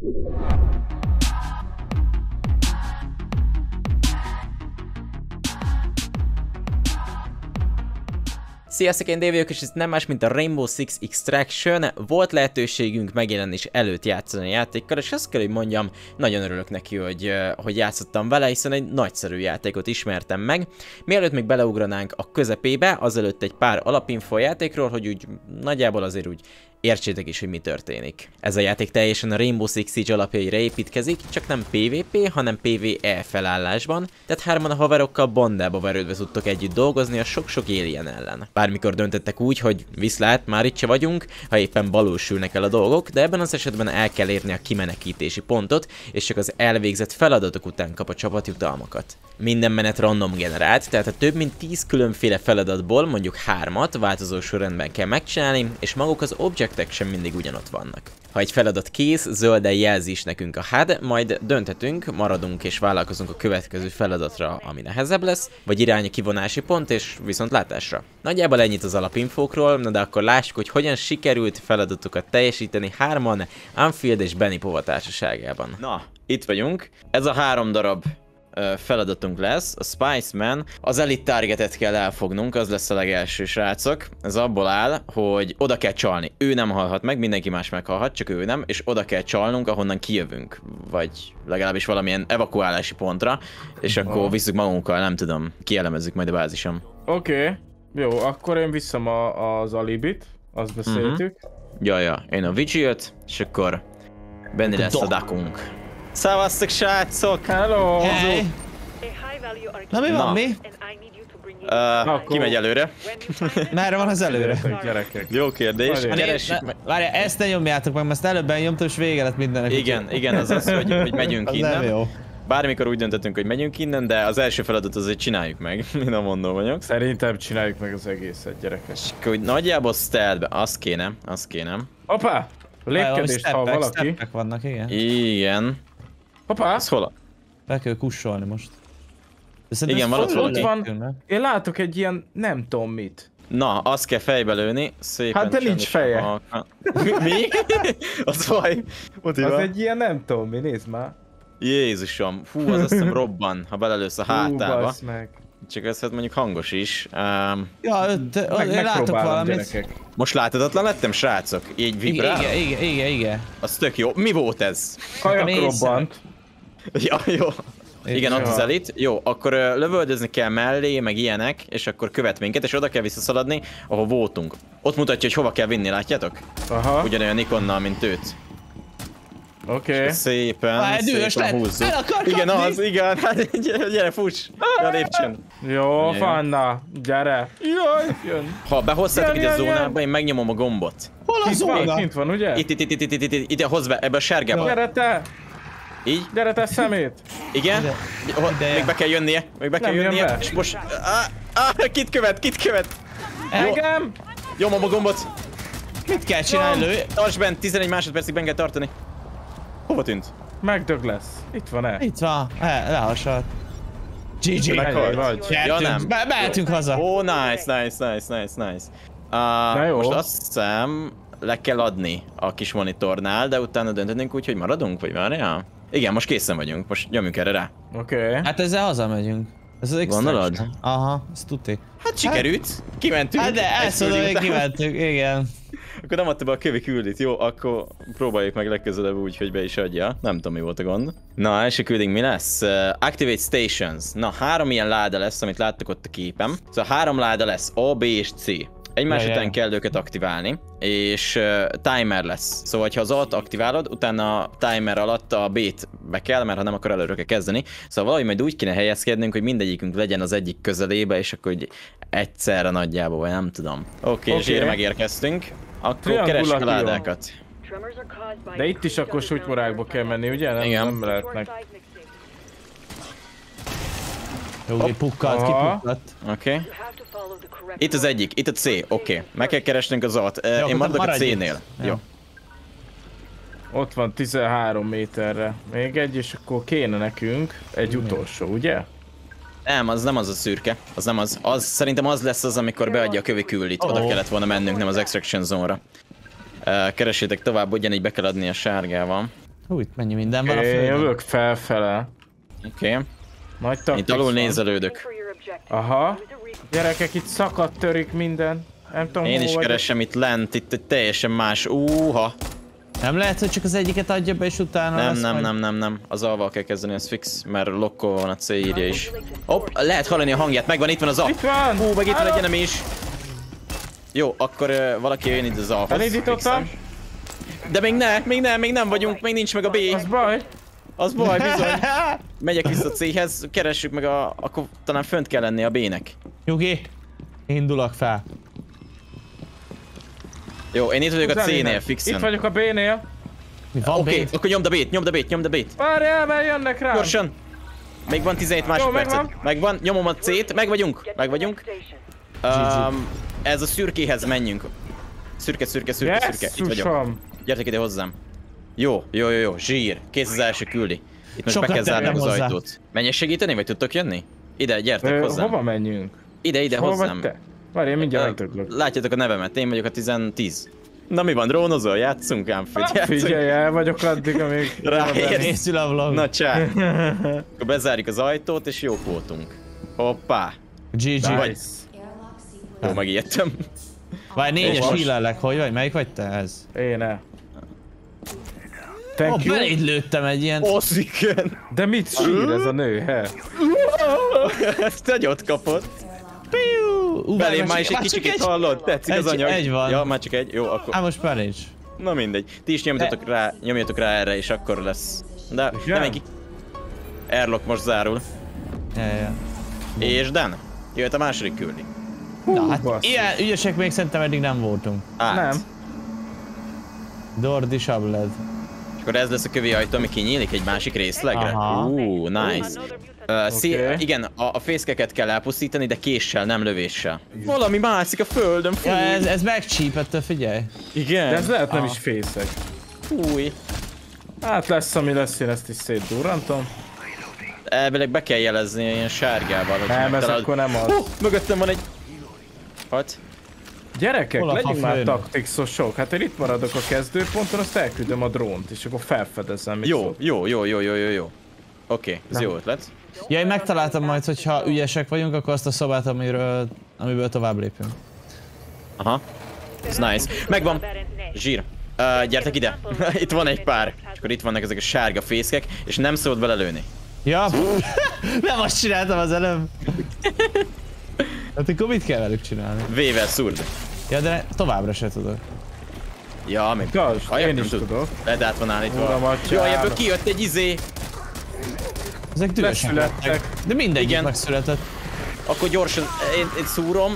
Sziasztok, én Dave vagyok, és ez nem más, mint a Rainbow Six Extraction. Volt lehetőségünk megjelenés előtt játszani a játékkal, és azt kell, hogy mondjam, nagyon örülök neki, hogy játszottam vele, hiszen egy nagyszerű játékot ismertem meg. Mielőtt még beleugranánk a közepébe, azelőtt egy pár alapinfo a játékról, hogy úgy nagyjából azért úgy értsétek is, hogy mi történik. Ez a játék teljesen a Rainbow Six Siege alapjaira építkezik, csak nem PvP, hanem PvE felállásban, tehát hárman a haverokkal bandába verődve tudtok együtt dolgozni a sok-sok alien ellen. Bármikor döntettek úgy, hogy viszlát, már itt se vagyunk, ha éppen balul sülnek el a dolgok, de ebben az esetben el kell érni a kimenekítési pontot, és csak az elvégzett feladatok után kap a csapat jutalmakat. Minden menet random generált, tehát a több mint 10 különféle feladatból mondjuk 3-at változó sorrendben kell megcsinálni, és maguk az objektek sem mindig ugyanott vannak. Ha egy feladat kész, zölden jelzi is nekünk a HUD, majd dönthetünk, maradunk és vállalkozunk a következő feladatra, ami nehezebb lesz, vagy irány a kivonási pont és viszontlátásra. Nagyjából ennyit az alapinfókról, na de akkor lássuk, hogy hogyan sikerült feladatokat teljesíteni hárman Unfield és Benny Pova társaságában. Na, itt vagyunk. Ez a 3 darab feladatunk lesz, a Spiceman, az Elite Targetet kell elfognunk, az lesz a legelső, srácok. Ez abból áll, hogy oda kell csalni. Ő nem halhat meg, mindenki más meghalhat, csak ő nem, és oda kell csalnunk, ahonnan kijövünk. Vagy legalábbis valamilyen evakuálási pontra, és akkor visszük magunkkal, nem tudom, kielemezzük majd a bázisom. Oké, jó, akkor én viszem az alibit, azt beszéltük. Ja, én a Vigilt, és Benni lesz a dakunk. Szevasztok, srácok! Hello! Hey. Na mi van, mi? Ki megy előre? Merre van az előre? Gyerekek. Jó kérdés. Keressük meg. Várjál, ezt ne nyomjátok meg, mert ezt előbb nyomtam, és vége lett mindennek. Igen, az, hogy megyünk innen. Nem jó. Bármikor úgy döntöttünk, hogy megyünk innen, de az első feladat az, hogy csináljuk meg. Én a mondó vagyok. Szerintem csináljuk meg az egészet, gyerekek. És hogy nagyjából stealthbe, az kéne. Hoppá! Lépkedést hall valaki. Steppek vannak, igen. Igen. Hoppá! Az hol? Be kell kussolni most. Igen, van ott valaki. Van. Én látok egy ilyen nem tudom mit. Na, azt kell fejbe lőni. Szépen. Hát de nincs feje. Mi? Az baj. Az egy ilyen nem tudom mi, nézd már. Jézusom, fú, az azt hiszem robban, ha belelősz a hátába. Meg. Csak ez hát mondjuk hangos is. Ja, én látok valamit. Gyerekek. Most láthatatlan lettem, srácok? Így vibrál? Igen. Az tök jó. Mi volt ez? Kajak robbant. Ja, jó. Igen, ott az Elite. Jó, akkor lövöldözni kell mellé, meg ilyenek, és akkor követ minket, és oda kell visszaszaladni, ahol voltunk. Ott mutatja, hogy hova kell vinni, látjátok? Aha. Ugyanolyan Nikonnal, mint őt. Oké. Szépen húzzuk. Igen, igen, hát gyere, fuss! A lépcsőn. Jó, Fanna, gyere. Jaj, jön. Ha behoztátok ide a zónába, én megnyomom a gombot. Hol a zóna? Kint van, ugye? Itt, hozz be, ebbe a sárgába. Gyere te! Így? Gyere te szemét! Igen? Még be kell jönnie, Be. és most... Kit követ? Engem! Nyomom a gombot. Mit kell csinálni, lő? Tarts bent, 11 másodpercig bent kell tartani. Hova tűnt? Megdög lesz. Itt van-e? Itt van, lehasalt. GG. Vagy. Ja, nem. Mehetünk haza. Ó, nice. Most azt hiszem, le kell adni a kis monitornál, de utána döntenünk úgy, hogy maradunk, vagy várjál? Igen, most készen vagyunk, most nyomjunk erre rá. Oké. Hát ezzel hazamegyünk. Ez az Gondolod? Aha, ez tuti. Hát sikerült, kimentünk. Hát de ezt mondom, hogy kimentünk, igen. Akkor nem adta be a kövi küldit, jó, akkor próbáljuk meg legközelebb úgy, hogy be is adja. Nem tudom, mi volt a gond. Na, első külding mi lesz? Activate Stations. Na, 3 ilyen láda lesz, amit láttok ott a képen. Szóval 3 láda lesz, A, B és C. Egymás után kell őket aktiválni, és timer lesz. Szóval, ha az A-t aktiválod, utána a timer alatt a B-t be kell, mert ha nem, akkor előre kell kezdeni. Szóval valahogy majd úgy kéne helyezkednünk, hogy mindegyikünk legyen az egyik közelébe, és akkor hogy egyszerre nagyjából, vagy nem tudom. Oké, zsír, megérkeztünk. Akkor keressük a ládákat. De itt is akkor sutymorákba kell menni, ugye? Nem lehetnek. Jó, kipukkadt. Oké. Itt az egyik, itt a C, oké. Meg kell keresnünk az A-t. Én maradok a C-nél. Jó. Ott van 13 méterre. Még egy, és akkor kéne nekünk egy utolsó, ugye? Nem, az nem az a szürke. Az nem az. Szerintem az lesz az, amikor beadja a kövi küldit. Oda kellett volna mennünk, nem az extraction zone-ra. Keresétek tovább, ugyanígy be kell adni a sárgával. Hú, itt mennyi minden van a Én földön. jövök felfele. Oké. Nagy Itt taktik alul van. nézelődök. Aha. Gyerekek, itt szakadt törik minden. Nem tudom, Én hol is vagyok. keresem itt lent, itt egy teljesen más. Úha. Nem lehet, hogy csak az egyiket adja be, és utána lesz Nem. Az alval kell kezdeni, az fix, mert lokkol van a C írja is. Hopp, lehet hallani a hangját, megvan, itt van az A. Itt van! Hú, meg itt van Állok! egy enemy is. Jó, akkor valaki jön itt az A-hoz. Elindítottam. De még nem vagyunk, még nincs meg a B. Az baj. Az baj, bizony. Megyek vissza C-hez, keressük meg akkor talán fönt kell lenni a B-nek. Nyugi, indulok fel. Jó, én itt vagyok a Húzzál C-nél, innen. fixen. Itt vagyok a B-nél. Mi van Oké, B? akkor nyomd a B-t, nyomd a B-t. Várjál, mert jönnek rám. Gyorsan. Még van 17 másodpercet. megvan. Megvan, nyomom a C-t, meg vagyunk. Ez a szürkéhez menjünk. Szürke. Itt vagyok. Jesszusom. Gyertek ide hozzám. Jó. Zsír. Kész az első küldi. Itt most Sokat be kell zárni tettem az hozzá. ajtót. Menjek segíteni, vagy tudtok jönni? Ide, gyertek hozzám. Hova menjünk? Ide Hol vagy hozzám. te? Várj, én mindjárt megtudlak. Látjátok a nevemet, én vagyok a 10. Na mi van, drónozol? Játszunk ám, Figyelj, el vagyok addig, amíg... Ráérsz. Nézzül a vlog. Na csá. Akkor bezárjuk az ajtót, és jók voltunk. Hoppá. GG. Nice. Jó, megijedtem. Várj, 4-es Most. hílellek, hogy vagy? Melyik vagy te ez? Én-e. Thank you. Beléd lőttem egy ilyen... Osziken. De mit sír ez a nő, he? Ezt nagyot kapott. Piu! Belém már is egy kicsikét hallod? Tetszik az anyag? Egy van. Ja, már csak egy. Jó, akkor... Á, most már nincs. Na mindegy. Ti is nyomjatok rá erre, és akkor lesz. De Igen? nem egy... Airlock most zárul. Ja. És Dan, jöhet a második küldi. Na, hát basszus. ilyen ügyesek még szerintem eddig nem voltunk. Át. Nem. Dordi sabled. És akkor ez lesz a kövi ajtó, ami kinyílik egy másik részlegre. Aha. Nice. Oké. Igen, a fészkeket kell elpusztítani, de késsel, nem lövéssel. Valami mászik a földön, fúj. Ja, ez megcsípett, figyelj. Igen. De ez lehet nem is fészek. Fúj. Hát lesz, ami lesz, én ezt is szétdurrantom. Elvileg be kell jelezni ilyen sárgával, hogy Nem, ez megtalálod. akkor nem az. Mögöttem van egy... Hat. Gyerekek, Hol a legyünk már fafőnök? taktikszosok. Hát én itt maradok a kezdőponton, azt elküldöm a drónt, és akkor felfedezem. mit szól. Jó. Oké, ez jó ötlet. Ja, én megtaláltam majd, hogyha ügyesek vagyunk, akkor azt a szobát, amiből tovább lépünk. Aha. Ez nice. Megvan. Zsír. Gyertek ide. Itt van egy pár. És akkor itt vannak ezek a sárga fészkek, és nem szabad belelőni. Ja, nem azt csináltam az előbb. Hát akkor mit kell velük csinálni? V-vel szúrd. Ja, de továbbra se tudok. Ja, még... Igaz, Hajak én nem is tud. tudok. Led át van állítva. Uram, Jó, atyám. ebből kijött egy izé. Ezek dühösek Leszülettek. lettek. De mindegyik Igen. megszületett. Akkor gyorsan, én szúrom.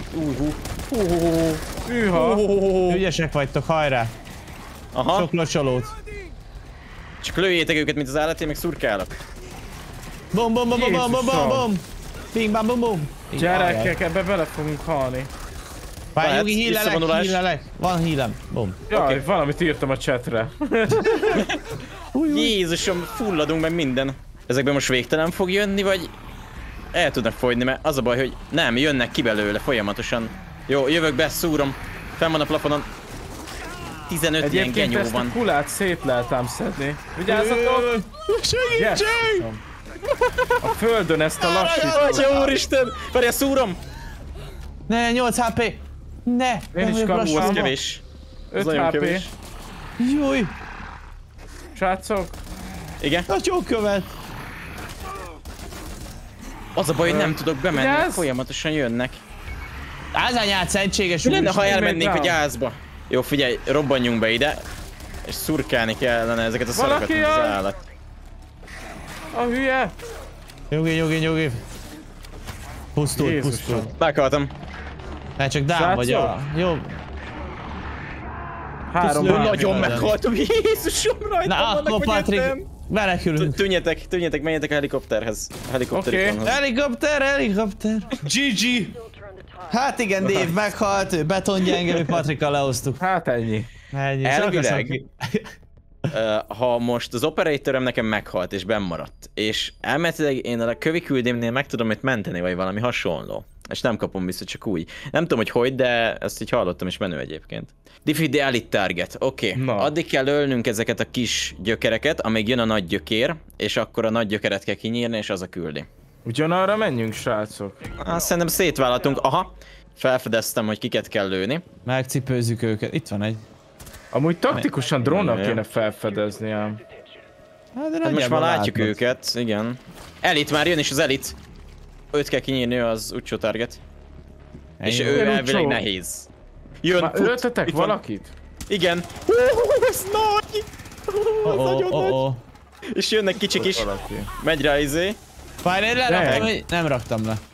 Hűha. Ügyesek vagytok, hajrá! Aha. Sok locsolót. Csak lőjétek őket, mint az állat, én meg szurkálok. Bum bum bum bum bum bum bum Jézusom. bum! Bing bam bum bum! Gyerekek, ebbe bele fogunk halni. Várj, Lehet, Jogi, visszavonulás. hílelek. Van hílem. Bum. Jaj, valamit írtam a chatre. Jézusom, fulladunk meg minden. Ezekben most végtelen fog jönni, vagy el tudnak fogyni, mert az a baj, hogy nem, jönnek ki belőle folyamatosan. Jó, jövök be, szúrom. Fenn van a plafonon. 15 ilyen Egyébként genyó ezt a van. kulát szét lehet ám szedni. Vigyázzatok! Segítség! Jesszusom. A földön ezt a lassítót. Atya úristen! Várjál, szúrom! Ne, 8 HP! Ne! Én nem is vagyok kapom. Ú, lassan. az kevés. 5 nagyon HP. kevés. Júj! Srácok, Igen? A csókövet! Az a baj, hogy nem tudok bemenni, mert Vigyázz! folyamatosan jönnek. Az anyád szentséges Mi lenne, úr! ha még elmennénk a down. gyászba? Jó, figyelj, robbanjunk be ide. És szurkálni kellene ezeket a szarokat, Valaki mint az jön! állat. a hülye! Nyugi. Pusztult. Jézusom. Meghaltam. Hát csak dám Srácok? vagy a... Jó. 3 Nagyon Nagyon Földön. meghaltam, Jézusom, rajtam Na vannak, akkor hogy Patrik, jöttem. belekülünk. Tűnjetek, menjetek a helikopterhez. Helikopterikonhoz. Helikopter! GG! Hát igen, Dave meghalt, ő betongyenge, mi Patrikkal lehoztuk. Hát ennyi. Ennyi. Elvileg, ha most az operatorem nekem meghalt és bennmaradt, és elméletileg én a kövi küldémnél meg tudom őt menteni, vagy valami hasonló, És nem kapom vissza, csak úgy. Nem tudom, hogy, de ezt így hallottam, és menő egyébként. Defeat the elite target. Oké. Addig kell ölnünk ezeket a kis gyökereket, amíg jön a nagy gyökér, és akkor a nagy gyökeret kell kinyírni, és az a küldi. Ugyanarra menjünk, srácok. Szerintem szétválhatunk. Aha. Felfedeztem, hogy kiket kell lőni. Megcipőzzük őket. Itt van egy. Amúgy taktikusan drónnal kéne felfedezni ám. Hát most már látjuk őket, igen. Elit már jön is az elit. Őt kell kinyírni, az Ucho target. És ő elvileg nehéz. Jön, öltetek valakit? Igen. Ez nagy! Ez nagyon nagy. És jönnek kicsik is. Megy rá izé. Várj, nem raktam le.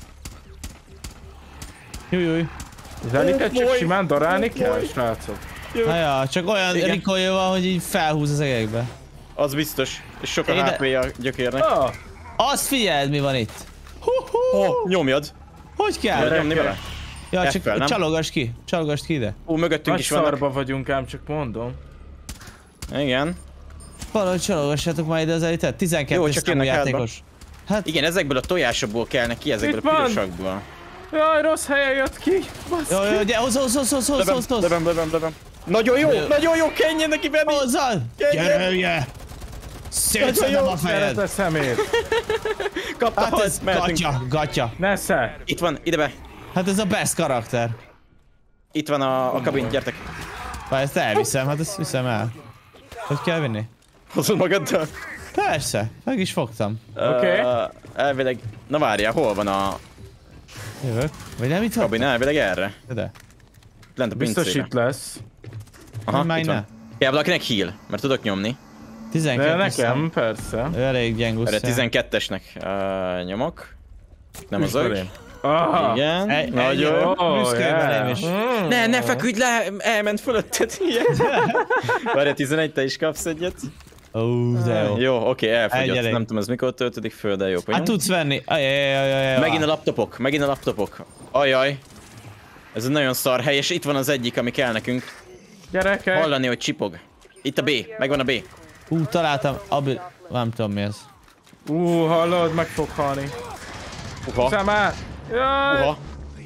Jújjúj. Az elitet csak simán darálni kell, srácok. Na ja, csak olyan rikolja van, hogy így felhúz az egekbe. Az biztos. És sok a HP-ja a gyökérnek. Azt figyeld, mi van itt. Nyomjad. Hogy kell? Nyomni vele? Ja, csak csalogass ki. Csalogass ki ide. Mögöttünk is vannak. Szarba vagyunk ám, csak mondom. Igen. Valahogy csalogassátok majd ide az elitet. 12-es számú játékos. Hát... Igen, ezekből a tojásokból kell neki, ezekből a pirosakból. Jaj, rossz helyen jött ki. Jaj, de hozz. Lövöm. Nagyon jó, kenjen neki Benni! Hozzad! Gyerülje! Szétszedem a fejed! Gyere szemét! Kapta, hát ez gatya. Nesze! Itt van, ide be! Hát ez a best karakter. Itt van a kabin, gyertek! Várj, ezt elviszem, hát ezt viszem el. Hogy kell vinni? Hozod magaddal? Persze, meg is fogtam. Oké. Elvileg, na várjál, hol van a... Jövök. Vagy nem itt kabin, elvileg erre. De. Lent a pincébe. Biztos itt lesz. Aha, itt van. Kell valakinek heal, mert tudok nyomni. 12 de nekem, persze. Ő elég gyengusz. Erre 12-esnek nyomok. Nem az ő. Igen, nagyon jó. Büszke velem is. Ne feküdj le, elment fölötted, ilyen. Várj, 11, te is kapsz egyet. De jó. Jó, oké, elfogyott. Nem tudom, ez mikor töltődik föl, de jó. Hát tudsz venni. Megint a laptopok. Ajaj. Ez egy nagyon szar hely, és itt van az egyik, ami kell nekünk. Gyerekek. Hallani, hogy csipog. Itt a B, megvan a B. Találtam, nem tudom mi ez. Hallod, meg fog halni. Szemá! Jaj!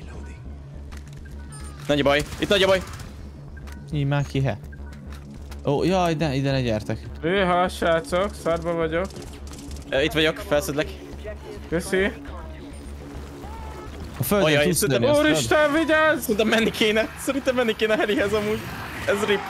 Nagy a baj, itt nagy a baj. Így már ki, he. Jaj, ide ne gyertek. Srácok, szarba vagyok. Itt vagyok, felszedlek. Köszi. A földön tudsz lenni, Úristen, vigyázz! Szerintem menni kéne a helihez amúgy. Ez rip.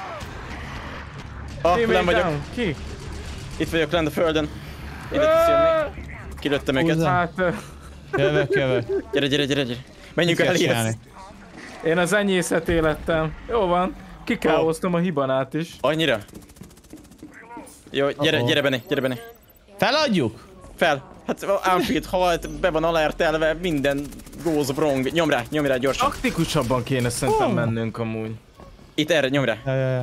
Nem vagyok. Ki? Itt vagyok lent a földön. Ide tudsz jönni. Kilőttem őket. Hát... Jövök. Gyere. Menjünk a helihez. Én az enyészet élettem. Jó van. Kikáoztam a hibanát is. Annyira? Jó, gyere Benni. Feladjuk? Fel. Hát Anfield halt, be van alertelve, minden goes wrong. Nyom rá gyorsan. Taktikusabban kéne szerintem mennünk amúgy. Itt erre, nyom rá. Ja.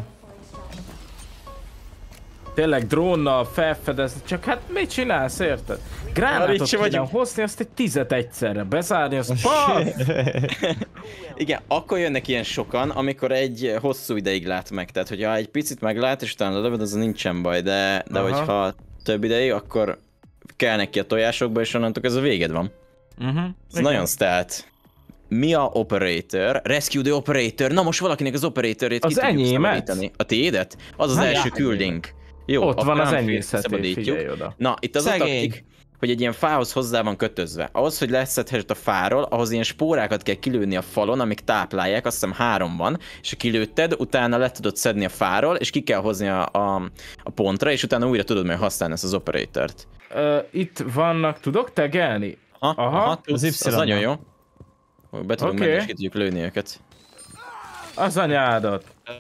Tényleg drónnal felfedezni, csak hát mit csinálsz, érted? Gránátot kéne hozni, azt egy 10 egyszerre bezárni, az paf! Igen, akkor jönnek ilyen sokan, amikor egy hosszú ideig lát meg. Tehát, hogyha egy picit meglát, és utána lövöd, az nincsen baj, de hogyha több ideig, akkor kell neki a tojásokba, és onnantól ez a véged van. Ez nagyon stealth. Mia Operator, Rescue the Operator. Na most valakinek az operatorét ki tudjuk szabadítani. A tiédet? Az az első küldünk. Jó, ott van az enyészeté, figyelj oda. Na, itt az a taktik, hogy egy ilyen fához hozzá van kötözve. Ahhoz, hogy leszedhessd a fáról, ahhoz ilyen spórákat kell kilőni a falon, amik táplálják, azt hiszem 3 van, és ha kilőtted, utána le tudod szedni a fáról, és ki kell hozni a pontra, és utána újra tudod majd használni ezt az operatort. Itt vannak, tudok tegelni? Aha, az nagyon jó. Be tudunk menni, és ki tudjuk lőni őket. Az anyádat.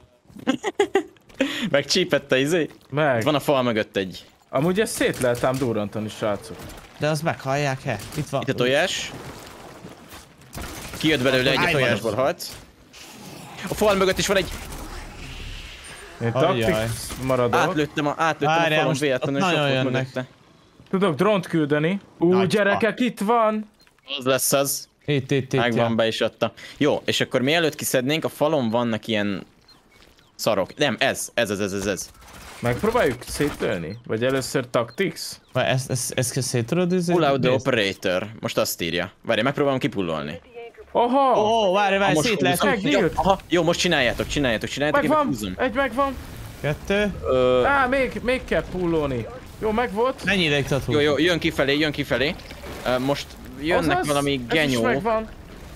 Megcsípette izé? Meg. Itt van a fal mögött egy. Amúgy ezt szét lehet ám durrantani, srácok. De azt meghallják-e? Itt van. Itt a tojás. Kijött belőle egy, a tojásból halt. A fal mögött is van egy. Én taktik maradok. Átlőttem a falon véletlenül, sok volt mögötte. Tudok drónt küldeni. Gyerekek, itt van! Az lesz az. Itt. Megvan, be is adta. Jó, és akkor mielőtt kiszednénk, a falon vannak ilyen szarok. Nem, ez. Megpróbáljuk szétlőni? Vagy először Tactics? Ezt kell szétrodni? Pull out the operator. Most azt írja. Várj, megpróbálom kipullolni. Aha! Ó, várj, szét lehet. Megnyílt! Aha, jó, most csináljátok. Megvan! Egy megvan! 2. Még kell pullolni. Jó, megvolt. Mennyi ideig tart? Jó, jön kifelé. Most jönnek azaz, valami genyó. Ez is megvan.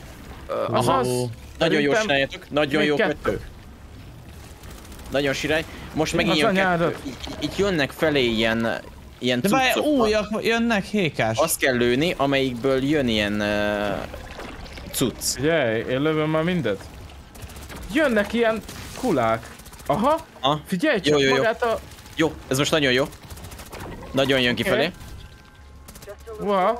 Nagyon jó csináljátok. Nagyon jó kettő. Nagyon sirály. Most megint jön kettő. Így jönnek felé ilyen de cuccok. újak jönnek, hékás. Azt kell lőni, amelyikből jön ilyen cucc. Figyelj, én lövöm már mindet. Jönnek ilyen kulák. Aha, figyelj csak magát a... Jó, ez most nagyon jó. Nagyon jön kifelé. Wow.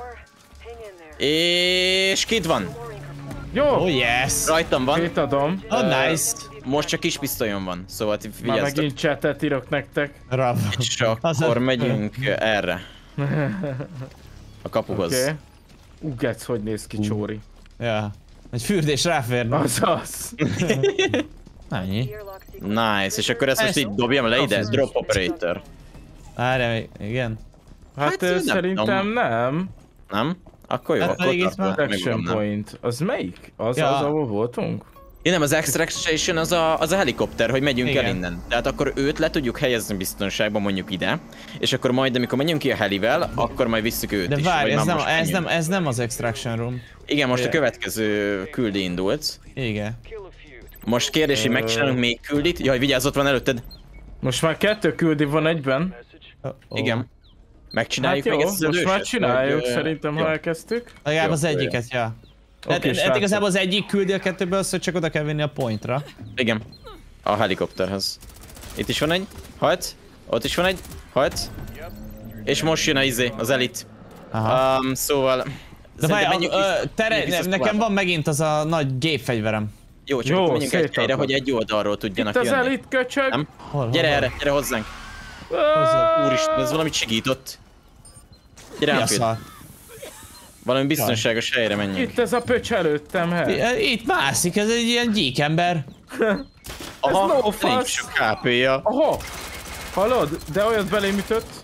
És két van. Jó. Oh yes. Rajtam van. Két adom. Oh nice. Most csak kis pisztolyom van, szóval vigyázzatok. Már megint chatet írok nektek. És akkor megyünk erre. A kapuhoz. Oké. Gec, hogy néz ki Csóri. Ja. Egy fürdés ráférne. Azaz. Ennyi. Nice, és akkor ezt most így dobjam le ide? Drop operator. Várjál, igen. Hát szerintem nem. Nem? Akkor jó, akkor Action point. Az melyik? Az ahol voltunk? Én nem, az extraction az a helikopter, hogy megyünk el innen. Tehát akkor őt le tudjuk helyezni biztonságban, mondjuk ide. És akkor majd, amikor megyünk ki a helivel, akkor majd visszük őt is. De várj, ez nem az extraction room. Igen, most a következő küldi indult. Igen. Most kérdés, hogy megcsinálunk még küldit? Jaj, vigyázz, ott van előtted. Most már 2 küldi van egyben. Igen. Megcsináljuk még ezt az most már csináljuk, szerintem, ha elkezdtük. Legalább az egyiket, ja. Hát igazából az egyik küldi a kettőből azt, hogy csak oda kell vinni a pointra. Igen. A helikopterhez. Itt is van egy. Halt. Ott is van egy. Halt. És most jön az elit. Szóval... De várj, nekem van megint az a nagy gépfegyverem. Jó, csak akkor menjünk egy helyre, hogy egy oldalról tudjanak jönni. Itt az elit köcsög! Nem? Gyere erre, gyere hozzánk. Úristen, ez valamit segított. Gyere ánfél. Valami biztonságos helyre menjünk. Itt ez a pöcs előttem, Itt mászik, ez egy ilyen gyíkember. Aha, nincs sok HP-ja. Aha! Hallod? De olyat belém ütött.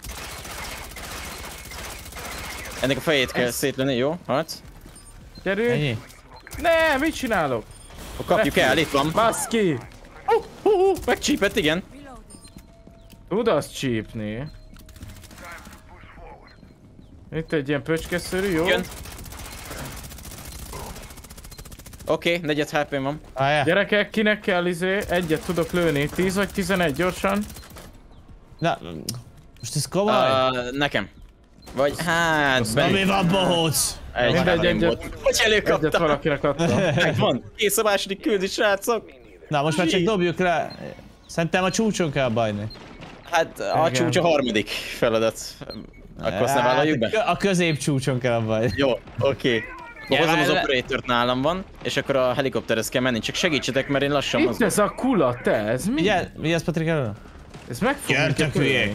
Ennek a fejét kell szétlőni, jó? Hát? Gyerünk! Ne, mit csinálok? Kapjuk el, itt van. Baszki! Megcsípett, igen. Tud azt csípni. Itt egy ilyen pöcskeszörű, jó? Jön. Oké, 4 HP-m van. Gyerekek, kinek kell egyet tudok lőni? 10 vagy 11, gyorsan? Na, most ez komoly? Nekem. Vagy hát... Mi van, bohóc? Egyet valakinek adtam. Megvan, kész a második küldi, srácok. Na, most már csak dobjuk le. Szerintem a csúcson kell bajni. Hát a csúcs a harmadik feladat. Akkor azt ne vállaljuk be? A közép csúcson kell bajni. Jó, oké. Hozom az operatort, nálam van, és akkor a helikopterhez kell menni. Csak segítsetek, mert én lassan mozgok. Itt ez a kula, te, ez mi? Vigyázz, Patrik, elő? Ez meg fog minket ölni.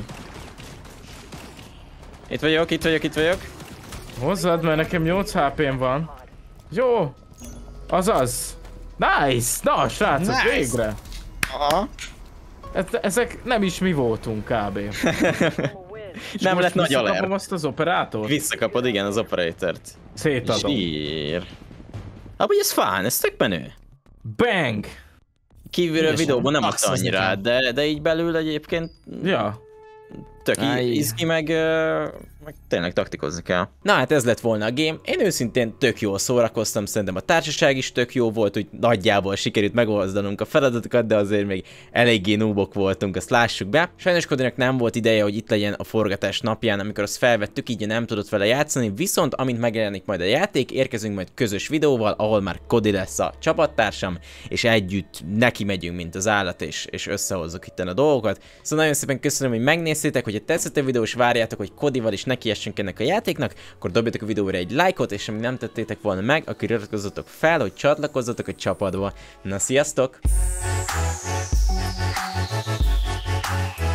Itt vagyok. Hozzad, mert nekem 8 HP-m van. Jó. Azaz. Nice! Na, srácok, végre. Aha. Ezek nem is mi voltunk kb. Nem lett nagy alert. Visszakapom azt az operátort? Visszakapod, igen, az operatort. Szétadom. Zsír. Amúgy ez fán, ez tök menő. Bang! Kívülről videóban nem adta annyira, de így belül egyébként... Ja. Tök izgi, meg tényleg taktikozni kell. Na hát ez lett volna a game. Én őszintén tök jól szórakoztam, szerintem a társaság is tök jó volt, úgy nagyjából sikerült megoldanunk a feladatokat, de azért még eléggé noobok voltunk, azt lássuk be. Sajnos Kodinak nem volt ideje, hogy itt legyen a forgatás napján, amikor azt felvettük, így nem tudott vele játszani, viszont amint megjelenik majd a játék, érkezünk majd közös videóval, ahol már Kodi lesz a csapattársam, és együtt neki megyünk, mint az állat, és összehozzuk itt a dolgokat. Szóval nagyon szépen köszönöm, hogy megnéztétek, hogyha tetszett a videó, és várjátok, hogy Kodival is nekiessünk ennek a játéknak, akkor dobjatok a videóra egy lájkot, és amíg nem tettétek volna meg, akkor iratkozzatok fel, hogy csatlakozzatok a csapatba. Na, sziasztok!